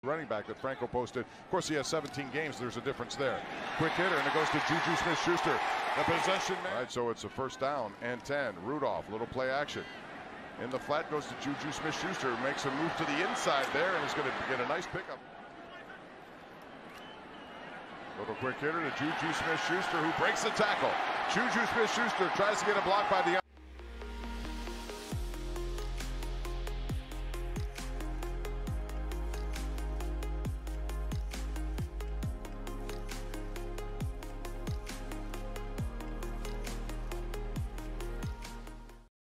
running back that Franco posted. Of course, he has 17 games. There's a difference there. Quick hitter, and it goes to JuJu Smith-Schuster. The possession man. All right, so it's a first down and 10. Rudolph, little play action. In the flat goes to JuJu Smith-Schuster. Makes a move to the inside there, and is going to get a nice pickup. Little quick hitter to JuJu Smith-Schuster, who breaks the tackle. JuJu Smith-Schuster tries to get a block by the